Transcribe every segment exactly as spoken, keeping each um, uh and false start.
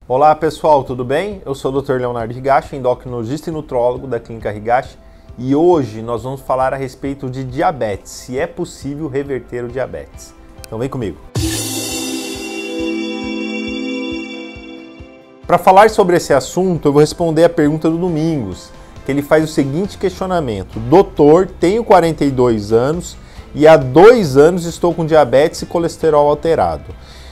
Olá pessoal, tudo bem? Eu sou o doutor Leonardo Higashi, endocrinologista e nutrólogo da Clínica Higashi, e hoje nós vamos falar a respeito de diabetes, se é possível reverter o diabetes. Então vem comigo. Para falar sobre esse assunto, eu vou responder a pergunta do Domingos, que ele faz o seguinte questionamento: doutor, tenho quarenta e dois anos e há dois anos estou com diabetes e colesterol alterado.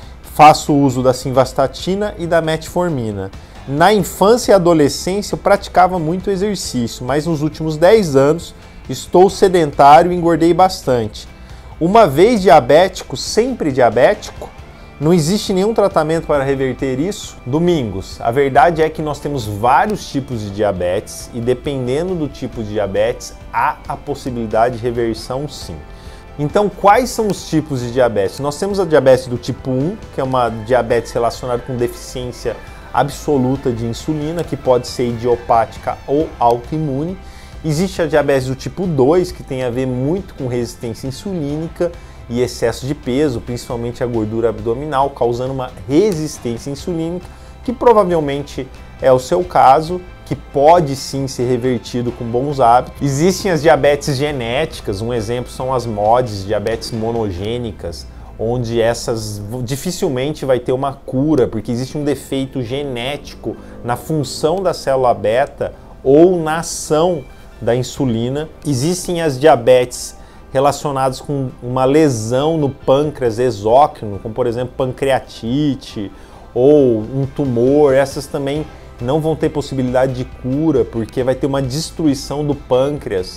Faço uso da simvastatina e da metformina. Na infância e adolescência eu praticava muito exercício, mas nos últimos dez anos estou sedentário e engordei bastante. Uma vez diabético, sempre diabético? Não existe nenhum tratamento para reverter isso? Domingos, a verdade é que nós temos vários tipos de diabetes e dependendo do tipo de diabetes, há a possibilidade de reversão sim. Então, quais são os tipos de diabetes? Nós temos a diabetes do tipo um, que é uma diabetes relacionada com deficiência absoluta de insulina, que pode ser idiopática ou autoimune. Existe a diabetes do tipo dois, que tem a ver muito com resistência insulínica e excesso de peso, principalmente a gordura abdominal, causando uma resistência insulínica, que provavelmente é o seu caso, que pode sim ser revertido com bons hábitos. Existem as diabetes genéticas, um exemplo são as M O Ds, diabetes monogênicas, onde essas dificilmente vai ter uma cura, porque existe um defeito genético na função da célula beta ou na ação da insulina. Existem as diabetes relacionadas com uma lesão no pâncreas exócrino, como por exemplo pancreatite ou um tumor, essas também não vão ter possibilidade de cura, porque vai ter uma destruição do pâncreas.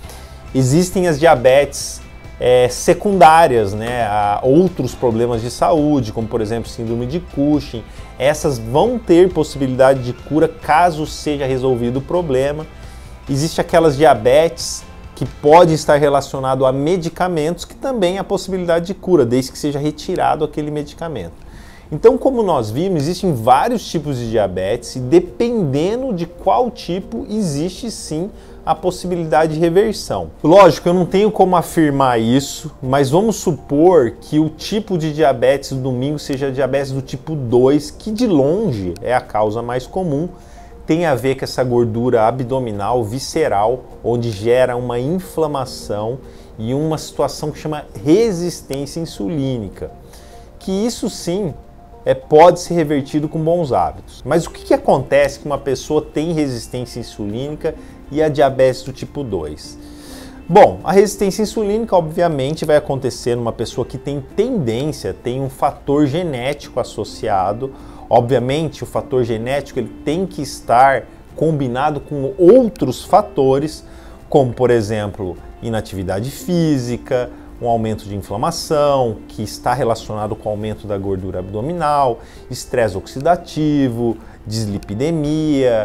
Existem as diabetes é, secundárias, né, a outros problemas de saúde, como por exemplo síndrome de Cushing. Essas vão ter possibilidade de cura caso seja resolvido o problema. Existe aquelas diabetes que podem estar relacionado a medicamentos, que também há possibilidade de cura, desde que seja retirado aquele medicamento. Então, como nós vimos, existem vários tipos de diabetes e dependendo de qual tipo, existe sim a possibilidade de reversão. Lógico, eu não tenho como afirmar isso, mas vamos supor que o tipo de diabetes do domingo seja diabetes do tipo dois, que de longe é a causa mais comum, tem a ver com essa gordura abdominal, visceral, onde gera uma inflamação e uma situação que chama resistência insulínica, que isso sim É, pode ser revertido com bons hábitos. Mas o que, que acontece que uma pessoa tem resistência insulínica e a diabetes do tipo dois? Bom, a resistência insulínica obviamente vai acontecer numa pessoa que tem tendência, tem um fator genético associado. Obviamente o fator genético ele tem que estar combinado com outros fatores, como por exemplo inatividade física, um aumento de inflamação, que está relacionado com o aumento da gordura abdominal, estresse oxidativo, dislipidemia,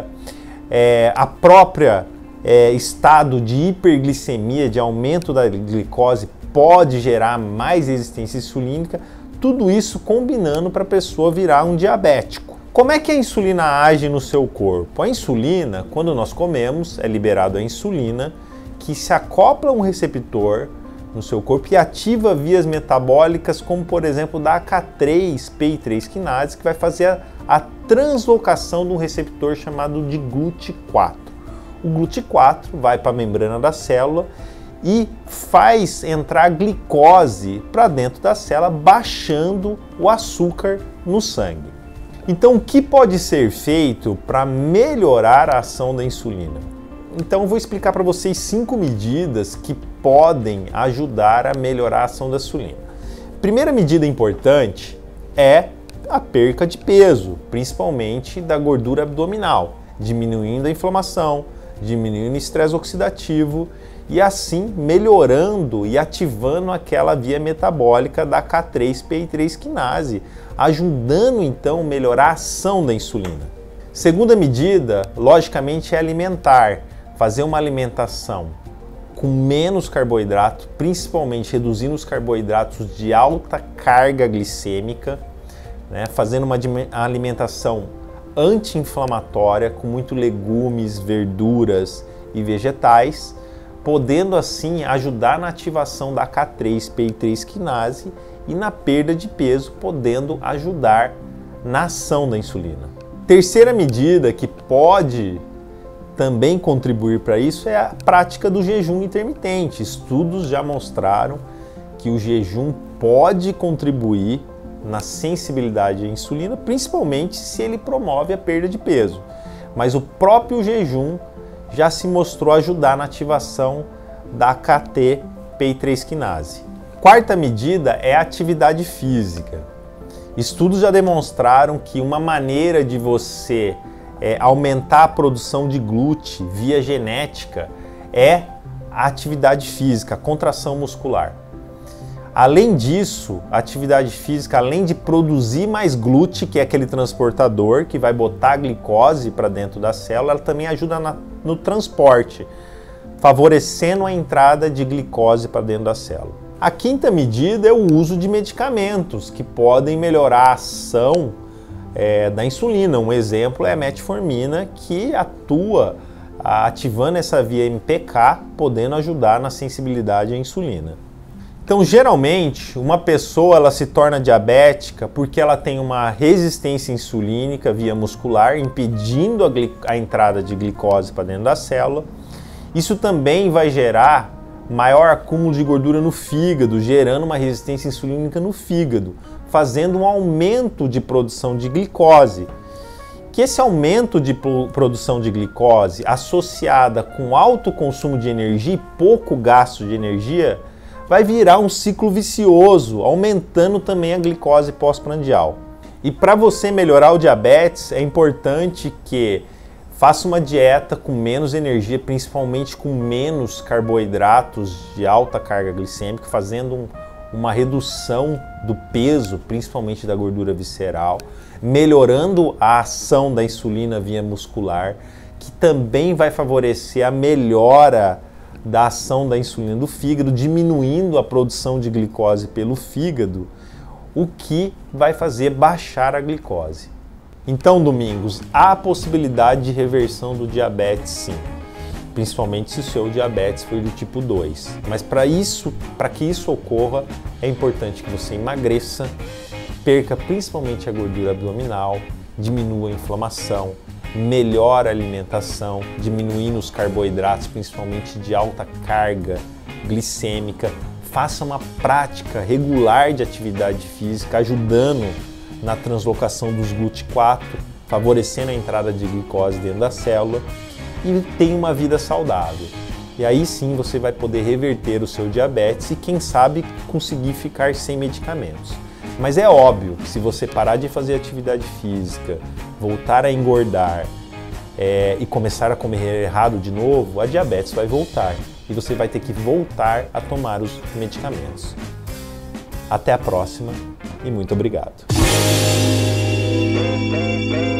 é, a própria é, estado de hiperglicemia, de aumento da glicose, pode gerar mais resistência insulínica, tudo isso combinando para a pessoa virar um diabético. Como é que a insulina age no seu corpo? A insulina, quando nós comemos, é liberado a insulina, que se acopla a um receptor no seu corpo e ativa vias metabólicas, como por exemplo da A K três P I três quinase, que vai fazer a, a translocação de um receptor chamado de G L U T quatro. O G L U T quatro vai para a membrana da célula e faz entrar glicose para dentro da célula, baixando o açúcar no sangue. Então, o que pode ser feito para melhorar a ação da insulina? Então eu vou explicar para vocês cinco medidas que podem ajudar a melhorar a ação da insulina. Primeira medida importante é a perca de peso, principalmente da gordura abdominal, diminuindo a inflamação, diminuindo o estresse oxidativo e assim melhorando e ativando aquela via metabólica da A K três P I três quinase, ajudando então a melhorar a ação da insulina. Segunda medida, logicamente, é alimentar. Fazer uma alimentação com menos carboidrato, principalmente reduzindo os carboidratos de alta carga glicêmica, né? Fazendo uma alimentação anti-inflamatória, com muito legumes, verduras e vegetais, podendo assim ajudar na ativação da A K três P I três quinase e na perda de peso, podendo ajudar na ação da insulina. Terceira medida que pode também contribuir para isso é a prática do jejum intermitente. Estudos já mostraram que o jejum pode contribuir na sensibilidade à insulina, principalmente se ele promove a perda de peso. Mas o próprio jejum já se mostrou ajudar na ativação da K T P I três quinase. Quarta medida é a atividade física. Estudos já demonstraram que uma maneira de você é, aumentar a produção de glúten via genética é a atividade física, a contração muscular. Além disso, a atividade física, além de produzir mais glúten, que é aquele transportador que vai botar a glicose para dentro da célula, ela também ajuda na, no transporte, favorecendo a entrada de glicose para dentro da célula. A quinta medida é o uso de medicamentos que podem melhorar a ação é, da insulina. Um exemplo é a metformina, que atua ativando essa via M P K, podendo ajudar na sensibilidade à insulina. Então, geralmente, uma pessoa ela se torna diabética porque ela tem uma resistência insulínica via muscular, impedindo a, a entrada de glicose para dentro da célula. Isso também vai gerar maior acúmulo de gordura no fígado, gerando uma resistência insulínica no fígado, fazendo um aumento de produção de glicose. Que esse aumento de produção de glicose, associada com alto consumo de energia e pouco gasto de energia, vai virar um ciclo vicioso, aumentando também a glicose pós-prandial. E para você melhorar o diabetes, é importante que faça uma dieta com menos energia, principalmente com menos carboidratos de alta carga glicêmica, fazendo um, uma redução do peso, principalmente da gordura visceral, melhorando a ação da insulina via muscular, que também vai favorecer a melhora da ação da insulina do fígado, diminuindo a produção de glicose pelo fígado, o que vai fazer baixar a glicose. Então, Domingos, há a possibilidade de reversão do diabetes, sim, principalmente se o seu diabetes for do tipo dois. Mas para isso, para que isso ocorra, é importante que você emagreça, perca principalmente a gordura abdominal, diminua a inflamação, melhore a alimentação, diminuindo os carboidratos, principalmente de alta carga glicêmica, faça uma prática regular de atividade física, ajudando na translocação dos GLUT quatro, favorecendo a entrada de glicose dentro da célula, e tenha uma vida saudável. E aí sim você vai poder reverter o seu diabetes e, quem sabe, conseguir ficar sem medicamentos. Mas é óbvio que se você parar de fazer atividade física, voltar a engordar é, e começar a comer errado de novo, a diabetes vai voltar e você vai ter que voltar a tomar os medicamentos. Até a próxima e muito obrigado.